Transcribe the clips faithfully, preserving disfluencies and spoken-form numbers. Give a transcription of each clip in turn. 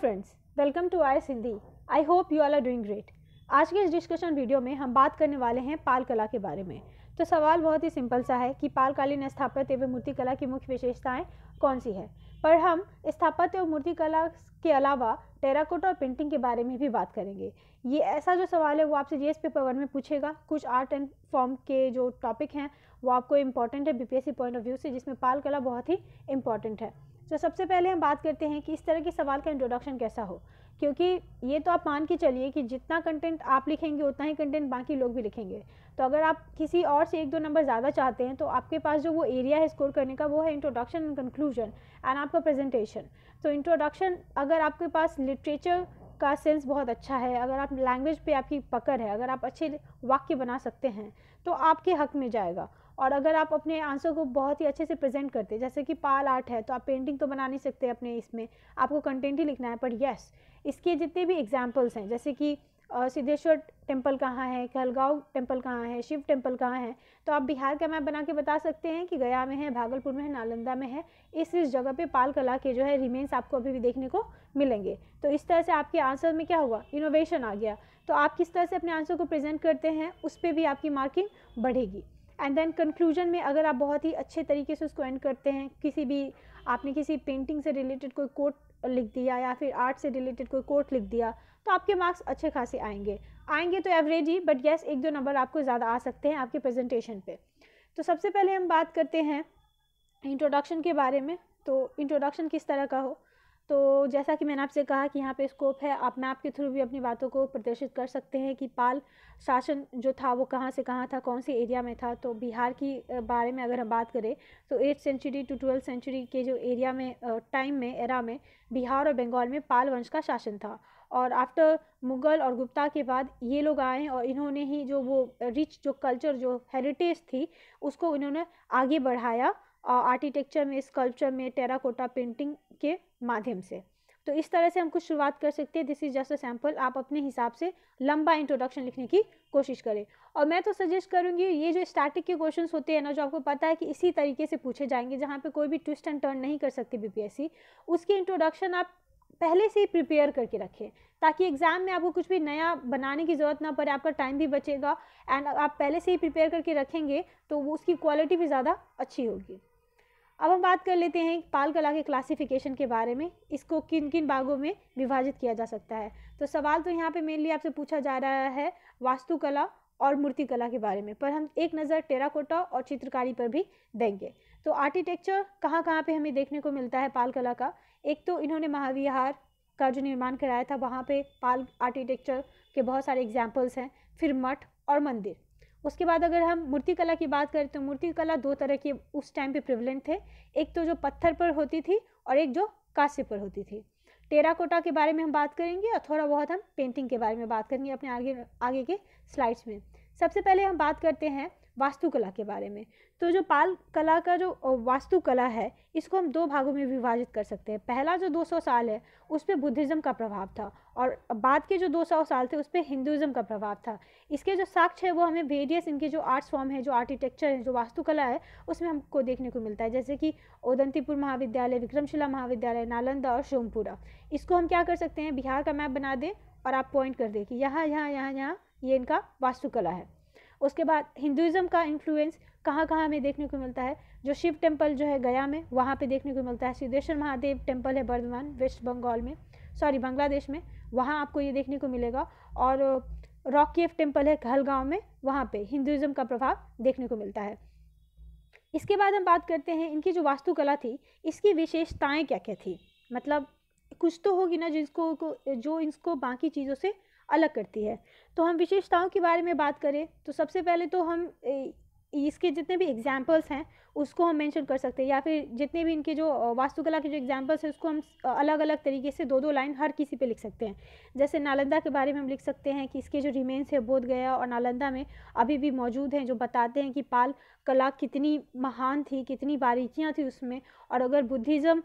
Friends, welcome to IAS Hindi. I hope you all are doing great. आज के इस discussion video में हम बात करने वाले हैं पाल कला के बारे में। तो सवाल बहुत ही सिंपल सा है कि पालकालीन स्थापत्य एवं मूर्ति कला की मुख्य विशेषताएं कौन सी है, पर हम स्थापत्य और मूर्ति कला के अलावा टेराकोटा और पेंटिंग के बारे में भी बात करेंगे। ये ऐसा जो सवाल है वो आपसे जीएस पेपर वन में पूछेगा। कुछ आर्ट एंड फॉर्म के जो टॉपिक हैं वो आपको इंपॉर्टेंट है बीपीएससी पॉइंट ऑफ व्यू से, जिसमें पाल कला बहुत ही इंपॉर्टेंट है। तो सबसे पहले हम बात करते हैं कि इस तरह के सवाल का इंट्रोडक्शन कैसा हो, क्योंकि ये तो आप मान के चलिए कि जितना कंटेंट आप लिखेंगे उतना ही कंटेंट बाकी लोग भी लिखेंगे। तो अगर आप किसी और से एक दो नंबर ज़्यादा चाहते हैं तो आपके पास जो वो एरिया है स्कोर करने का वो है इंट्रोडक्शन एंड कंक्लूजन एंड आपका प्रेजेंटेशन। तो इंट्रोडक्शन, अगर आपके पास लिटरेचर का सेंस बहुत अच्छा है, अगर आप लैंग्वेज पे आपकी पकड़ है, अगर आप अच्छे वाक्य बना सकते हैं तो आपके हक में जाएगा। और अगर आप अपने आंसर को बहुत ही अच्छे से प्रेजेंट करते, जैसे कि पाल आर्ट है तो आप पेंटिंग तो बना नहीं सकते अपने, इसमें आपको कंटेंट ही लिखना है, पर यस इसके जितने भी एग्जाम्पल्स हैं, जैसे कि सिद्धेश्वर टेम्पल कहाँ है, कहलगांव टेम्पल कहाँ है, शिव टेम्पल कहाँ है, तो आप बिहार का मैप बना के बता सकते हैं कि गया में है, भागलपुर में है, नालंदा में है। इस इस जगह पे पाल कला के जो है रिमेन्स आपको अभी भी देखने को मिलेंगे। तो इस तरह से आपके आंसर में क्या हुआ, इनोवेशन आ गया। तो आप किस तरह से अपने आंसर को प्रेजेंट करते हैं उस पर भी आपकी मार्किंग बढ़ेगी। एंड देन कंक्लूजन में अगर आप बहुत ही अच्छे तरीके से उसको एंड करते हैं, किसी भी आपने किसी पेंटिंग से रिलेटेड कोई कोट लिख दिया या फिर आर्ट से रिलेटेड कोई कोट लिख दिया, तो आपके मार्क्स अच्छे खासे आएंगे आएंगे तो एवरेज ही, बट यस एक दो नंबर आपको ज़्यादा आ सकते हैं आपके प्रेजेंटेशन पे। तो सबसे पहले हम बात करते हैं इंट्रोडक्शन के बारे में। तो इंट्रोडक्शन किस तरह का हो, तो जैसा कि मैंने आपसे कहा कि यहाँ पे स्कोप है, आप मैप के थ्रू भी अपनी बातों को प्रदर्शित कर सकते हैं कि पाल शासन जो था वो कहाँ से कहाँ था, कौन से एरिया में था। तो बिहार की बारे में अगर हम बात करें तो eighth century to twelfth century के जो एरिया में टाइम में एरा में बिहार और बंगाल में पाल वंश का शासन था। और आफ्टर मुग़ल और गुप्ता के बाद ये लोग आए और इन्होंने ही जो वो रिच जो कल्चर जो हेरिटेज थी उसको इन्होंने आगे बढ़ाया आर्किटेक्चर में, स्कल्पचर में, टेराकोटा पेंटिंग के माध्यम से। तो इस तरह से हम कुछ शुरुआत कर सकते हैं। This is just a sample. आप अपने हिसाब से लंबा इंट्रोडक्शन लिखने की कोशिश करें। और मैं तो सजेस्ट करूंगी ये जो स्टैटिक के क्वेश्चंस होते हैं ना, जो आपको पता है कि इसी तरीके से पूछे जाएंगे, जहाँ पे कोई भी ट्विस्ट एंड टर्न नहीं कर सकती बीपीएससी, उसकी इंट्रोडक्शन आप पहले से ही प्रिपेयर करके रखें, ताकि एग्जाम में आपको कुछ भी नया बनाने की ज़रूरत ना पड़े, आपका टाइम भी बचेगा। एंड आप पहले से ही प्रिपेयर करके रखेंगे तो वो उसकी क्वालिटी भी ज़्यादा अच्छी होगी। अब हम बात कर लेते हैं पाल कला के क्लासिफिकेशन के बारे में, इसको किन किन भागों में विभाजित किया जा सकता है। तो सवाल तो यहाँ पे मेनली आपसे पूछा जा रहा है वास्तुकला और मूर्ति कला के बारे में, पर हम एक नज़र टेराकोटा और चित्रकारी पर भी देंगे। तो आर्किटेक्चर कहाँ कहाँ पे हमें देखने को मिलता है पाल कला का, एक तो इन्होंने महाविहार का जो निर्माण कराया था वहाँ पे पाल आर्किटेक्चर के बहुत सारे एग्जाम्पल्स हैं, फिर मठ और मंदिर। उसके बाद अगर हम मूर्ति कला की बात करें तो मूर्ति कला दो तरह के उस टाइम पे प्रिवलेंट थे, एक तो जो पत्थर पर होती थी और एक जो कांस्य पर होती थी। टेराकोटा के बारे में हम बात करेंगे और थोड़ा बहुत हम पेंटिंग के बारे में बात करेंगे अपने आगे आगे के स्लाइड्स में। सबसे पहले हम बात करते हैं वास्तुकला के बारे में। तो जो पाल कला का जो वास्तुकला है इसको हम दो भागों में विभाजित कर सकते हैं। पहला जो दो सौ साल है उस पर बुद्धिज़्म का प्रभाव था, और बाद के जो दो सौ साल थे उस पर हिंदुज़्म का प्रभाव था। इसके जो साक्ष्य है वो हमें वेरियस इनके जो आर्ट्स फॉर्म है, जो आर्किटेक्चर है, जो वास्तुकला है उसमें हमको देखने को मिलता है, जैसे कि ओदंतीपुर महाविद्यालय, विक्रमशिला महाविद्यालय, नालंदा और सोमपुरा। इसको हम क्या कर सकते हैं, बिहार का मैप बना दें और आप पॉइंट कर दें कि यहाँ यहाँ यहाँ यहाँ ये इनका वास्तुकला है। उसके बाद हिंदुज़्म का इन्फ्लुएंस कहाँ कहाँ हमें देखने को मिलता है, जो शिव टेम्पल जो है गया में वहाँ पे देखने को मिलता है। सिद्धेश्वर महादेव टेम्पल है बर्धमान वेस्ट बंगाल में, सॉरी बांग्लादेश में, वहाँ आपको ये देखने को मिलेगा। और रॉक केव टेम्पल है कहलगांव में, वहाँ पे हिंदुज़्म का प्रभाव देखने को मिलता है। इसके बाद हम बात करते हैं इनकी जो वास्तुकला थी इसकी विशेषताएँ क्या क्या थी, मतलब कुछ तो होगी ना जिसको जो इसको बाकी चीज़ों से अलग करती है। तो हम विशेषताओं के बारे में बात करें तो सबसे पहले तो हम इसके जितने भी एग्जाम्पल्स हैं उसको हम मेंशन कर सकते हैं, या फिर जितने भी इनके जो वास्तुकला के जो एग्जाम्पल्स हैं उसको हम अलग अलग तरीके से दो दो लाइन हर किसी पे लिख सकते हैं। जैसे नालंदा के बारे में हम लिख सकते हैं कि इसके जो रिमेन्स है बोध गया और नालंदा में अभी भी मौजूद हैं, जो बताते हैं कि पाल कला कितनी महान थी, कितनी बारीकियाँ थी उसमें। और अगर बुद्धिज़्म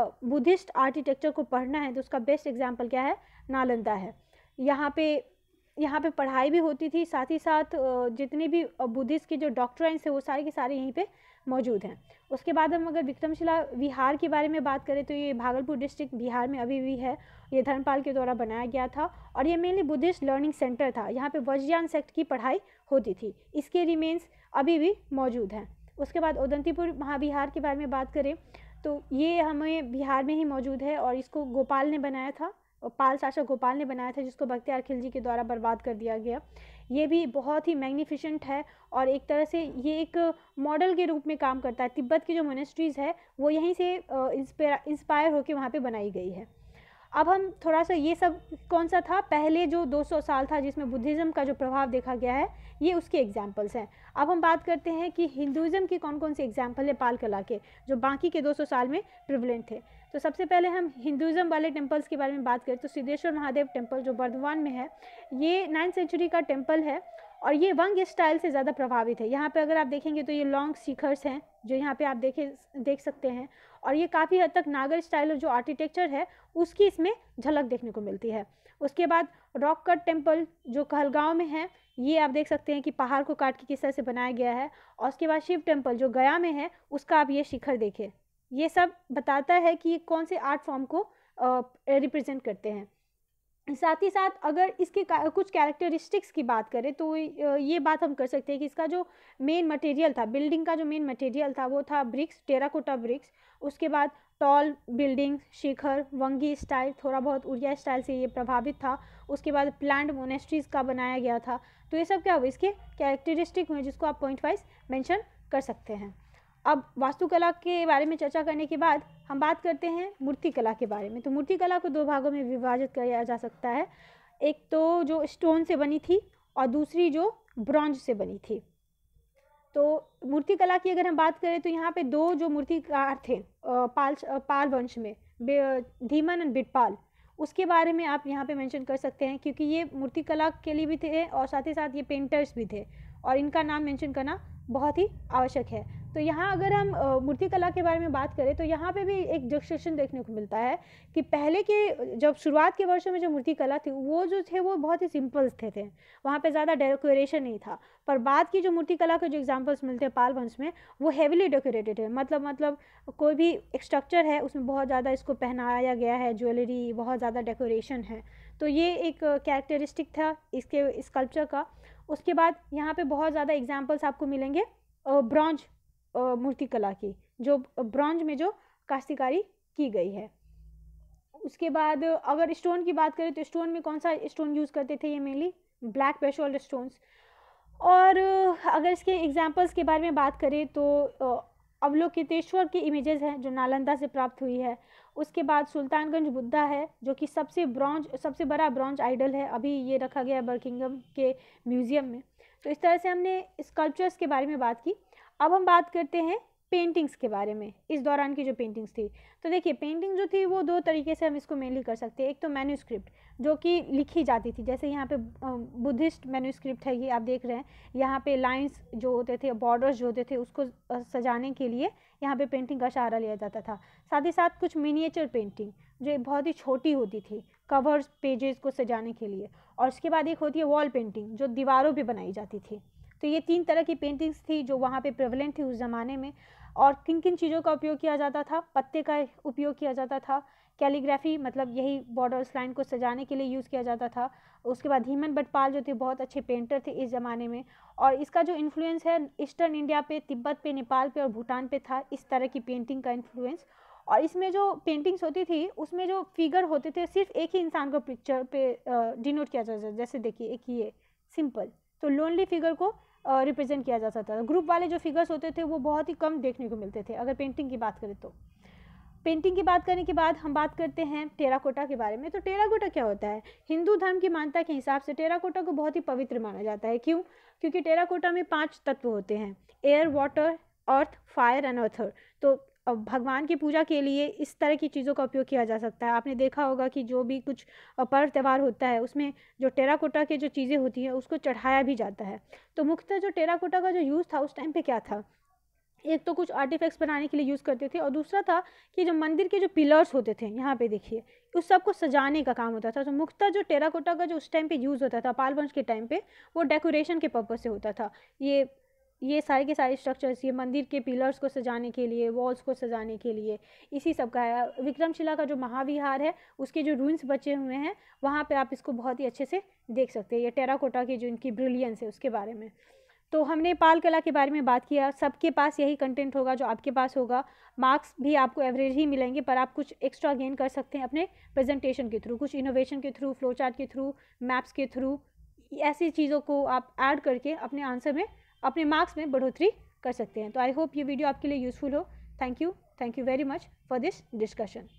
बुद्धिस्ट आर्किटेक्चर को पढ़ना है तो उसका बेस्ट एग्जाम्पल क्या है, नालंदा है। यहाँ पे यहाँ पे पढ़ाई भी होती थी, साथ ही साथ जितने भी बुद्धिस्ट के जो डॉक्ट्राइन्स है वो सारे के सारे यहीं पे मौजूद हैं। उसके बाद हम अगर विक्रमशिला विहार के बारे में बात करें तो ये भागलपुर डिस्ट्रिक्ट बिहार में अभी भी है। ये धर्मपाल के द्वारा बनाया गया था और ये मेनली बुद्धिस्ट लर्निंग सेंटर था। यहाँ पे वज्रयान सेक्ट की पढ़ाई होती थी। इसके रिमेन्स अभी भी मौजूद हैं। उसके बाद उदंतीपुर महाविहार के बारे में बात करें तो ये हमें बिहार में ही मौजूद है और इसको गोपाल ने बनाया था, पाल शासक गोपाल ने बनाया था, जिसको बख्तियार खिलजी के द्वारा बर्बाद कर दिया गया। ये भी बहुत ही मैग्निफिसेंट है और एक तरह से ये एक मॉडल के रूप में काम करता है। तिब्बत की जो मोनेस्ट्रीज़ है वो यहीं से इंस्पायर होकर वहाँ पे बनाई गई है। अब हम थोड़ा सा ये सब कौन सा था, पहले जो दो सौ साल था जिसमें बुद्धिज़्म का जो प्रभाव देखा गया है, ये उसके एग्जाम्पल्स हैं। अब हम बात करते हैं कि हिंदुज़्म के कौन कौन से एग्जाम्पल है पाल कला के, जो बाकी के दो सौ साल में प्रिवलेंट थे। तो सबसे पहले हम हिंदुज़्म वाले टेम्पल्स के बारे में बात करें तो सिद्धेश्वर महादेव टेम्पल जो बर्धमान में है, ये नाइन्थ सेंचुरी का टेम्पल है और ये वंग स्टाइल से ज़्यादा प्रभावित है। यहाँ पे अगर आप देखेंगे तो ये लॉन्ग शिखर्स हैं जो यहाँ पे आप देखे देख सकते हैं और ये काफ़ी हद तक नागर स्टाइल जो आर्किटेक्चर है उसकी इसमें झलक देखने को मिलती है। उसके बाद रॉक कट टेम्पल जो कहलगांव में है, ये आप देख सकते हैं कि पहाड़ को काट के किस तरह से बनाया गया है। और उसके बाद शिव टेम्पल जो गया में है, उसका आप ये शिखर देखें। ये सब बताता है कि कौन से आर्ट फॉर्म को रिप्रेजेंट करते हैं। साथ ही साथ अगर इसके कुछ कैरेक्टरिस्टिक्स की बात करें तो ये बात हम कर सकते हैं कि इसका जो मेन मटेरियल था, बिल्डिंग का जो मेन मटेरियल था वो था ब्रिक्स, टेराकोटा ब्रिक्स। उसके बाद टॉल बिल्डिंग, शिखर, वंगी स्टाइल, थोड़ा बहुत उड़िया स्टाइल से ये प्रभावित था। उसके बाद प्लान्ड मोनेस्ट्रीज का बनाया गया था। तो ये सब क्या हुआ, इसके कैरेक्टरिस्टिक हुए जिसको आप पॉइंट वाइज मेंशन कर सकते हैं। अब वास्तुकला के बारे में चर्चा करने के बाद हम बात करते हैं मूर्तिकला के बारे में। तो मूर्तिकला को दो भागों में विभाजित किया जा सकता है, एक तो जो स्टोन से बनी थी और दूसरी जो ब्रॉन्ज से बनी थी। तो मूर्तिकला की अगर हम बात करें तो यहाँ पे दो जो मूर्तिकार थे पाल पाल वंश में, धीमन एंड बिटपाल, उसके बारे में आप यहाँ पे मेंशन कर सकते हैं क्योंकि ये मूर्तिकला के लिए भी थे और साथ ही साथ ये पेंटर्स भी थे और इनका नाम मेंशन करना बहुत ही आवश्यक है। तो यहाँ अगर हम मूर्तिकला के बारे में बात करें तो यहाँ पे भी एक डिस्ट्रक्शन देखने को मिलता है कि पहले के जब शुरुआत के वर्षों में जो मूर्तिकला थी वो जो थे वो बहुत ही सिंपल थे थे वहाँ पे ज़्यादा डेकोरेशन नहीं था। पर बाद की जो मूर्तिकला के जो एग्जांपल्स मिलते हैं पाल वंश में, वो हेविली डेकोरेटेड है। मतलब मतलब कोई भी स्ट्रक्चर है उसमें बहुत ज़्यादा इसको पहनाया गया है, ज्वेलरी, बहुत ज़्यादा डेकोरेशन है। तो ये एक कैरेक्टरिस्टिक था इसके स्कल्पचर का। उसके बाद यहाँ पे बहुत ज़्यादा एग्जाम्पल्स आपको मिलेंगे ब्रॉन्ज मूर्तिकला की, जो ब्रॉन्ज में जो काश्तकारी की गई है। उसके बाद अगर स्टोन की बात करें तो स्टोन में कौन सा स्टोन यूज़ करते थे, ये मेनली ब्लैक बेसोल्ट स्टोन्स। और अगर इसके एग्जाम्पल्स के बारे में बात करें तो अवलोकितेश्वर की इमेजेस हैं जो नालंदा से प्राप्त हुई है। उसके बाद सुल्तानगंज बुद्धा है जो कि सबसे ब्रॉन्ज सबसे बड़ा ब्रॉन्ज आइडल है, अभी ये रखा गया है बर्किंघम के म्यूज़ियम में। तो इस तरह से हमने स्कल्पचर्स के बारे में बात की। अब हम बात करते हैं पेंटिंग्स के बारे में, इस दौरान की जो पेंटिंग्स थी। तो देखिए पेंटिंग जो थी वो दो तरीके से हम इसको मेनली कर सकते हैं। एक तो मैन्यूस्क्रिप्ट जो कि लिखी जाती थी, जैसे यहाँ पे बुद्धिस्ट मैन्यूस्क्रिप्ट है, ये आप देख रहे हैं। यहाँ पे लाइंस जो होते थे, बॉर्डर्स जो होते थे, उसको सजाने के लिए यहाँ पे पेंटिंग का सहारा लिया जाता था। साथ ही साथ कुछ मिनिएचर पेंटिंग जो बहुत ही छोटी होती थी, कवर्स पेजेस को सजाने के लिए। और उसके बाद एक होती है वॉल पेंटिंग जो दीवारों पर बनाई जाती थी। तो ये तीन तरह की पेंटिंग्स थी जो वहाँ पे प्रेवलेंट थी उस ज़माने में। और किन किन चीज़ों का उपयोग किया जाता था, पत्ते का उपयोग किया जाता था, कैलीग्राफी मतलब यही बॉर्डर्स लाइन को सजाने के लिए यूज़ किया जाता था। उसके बाद धीमन बटपाल जो थे बहुत अच्छे पेंटर थे इस ज़माने में, और इसका जो इन्फ्लुएंस है ईस्टर्न इंडिया पे, तिब्बत पे, नेपाल पे और भूटान पे था, इस तरह की पेंटिंग का इन्फ्लुएंस। और इसमें जो पेंटिंग्स होती थी उसमें जो फिगर होते थे सिर्फ एक ही इंसान को पिक्चर पे डिनोट किया जाता था। जैसे देखिए एक ये सिंपल, तो लोनली फिगर को रिप्रेजेंट uh, किया जा सकता था। ग्रुप वाले जो फिगर्स होते थे वो बहुत ही कम देखने को मिलते थे अगर पेंटिंग की बात करें तो। पेंटिंग की बात करने के बाद हम बात करते हैं टेराकोटा के बारे में। तो टेराकोटा क्या होता है, हिंदू धर्म की मान्यता के हिसाब से टेराकोटा को बहुत ही पवित्र माना जाता है। क्यों? क्योंकि टेराकोटा में पांच तत्व होते हैं, air, water, earth, fire and ether. तो भगवान की पूजा के लिए इस तरह की चीज़ों का उपयोग किया जा सकता है। आपने देखा होगा कि जो भी कुछ पर्व त्यौहार होता है उसमें जो टेराकोटा के जो चीज़ें होती हैं उसको चढ़ाया भी जाता है। तो मुख्यतः जो टेराकोटा का जो यूज़ था उस टाइम पे क्या था, एक तो कुछ आर्टिफैक्ट्स बनाने के लिए यूज़ करते थे, और दूसरा था कि जो मंदिर के जो पिलर्स होते थे, यहाँ पे देखिए, उस सब को सजाने का काम होता था। तो मुख्यतः जो टेराकोटा का जो उस टाइम पे यूज़ होता था पाल वंश के टाइम पे, वो डेकोरेशन के पर्पज़ से होता था। ये ये सारे के सारे स्ट्रक्चर्स, ये मंदिर के पिलर्स को सजाने के लिए, वॉल्स को सजाने के लिए, इसी सब का है। विक्रमशिला का जो महाविहार है, उसके जो रूइंस बचे हुए हैं, वहाँ पे आप इसको बहुत ही अच्छे से देख सकते हैं। ये टेराकोटा की जो इनकी ब्रिलियंस है उसके बारे में। तो हमने पाल कला के बारे में बात किया। सबके पास यही कंटेंट होगा जो आपके पास होगा। मार्क्स भी आपको एवरेज ही मिलेंगे, पर आप कुछ एक्स्ट्रा गेन कर सकते हैं अपने प्रेजेंटेशन के थ्रू, कुछ इनोवेशन के थ्रू, फ्लो चार्ट के थ्रू, मैप्स के थ्रू। ऐसी चीज़ों को आप ऐड करके अपने आंसर में, अपने मार्क्स में बढ़ोतरी कर सकते हैं। तो आई होप ये वीडियो आपके लिए यूज़फुल हो। Thank you thank you very much for this discussion.